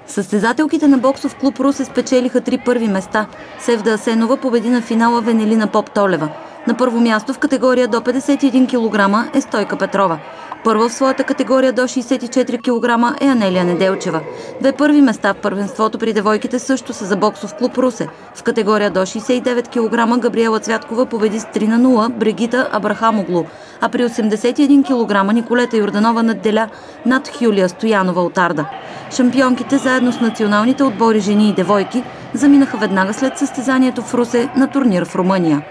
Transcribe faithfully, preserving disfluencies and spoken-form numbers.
Състезателките на боксов клуб Русе спечелиха три първи места. Севда Асенова победи на финала Венелина Поптолева. На първо място в категория до петдесет и един килограма е Стойка Петрова. Първа в своята категория до шейсет и четири килограма е Анелия Неделчева. Две първи места в първенството при девойките също са за боксов клуб Русе. В категория до шейсет и девет килограма Габриела Цвяткова победи с три на нула Бригита Абрахамоглу, а при осемдесет и един килограма Николета Йорданова надделя над Хюлия Стоянова от Арда. Шампионките заедно с националните отбори жени и девойки заминаха веднага след състезанието в Русе на турнир в Румъния.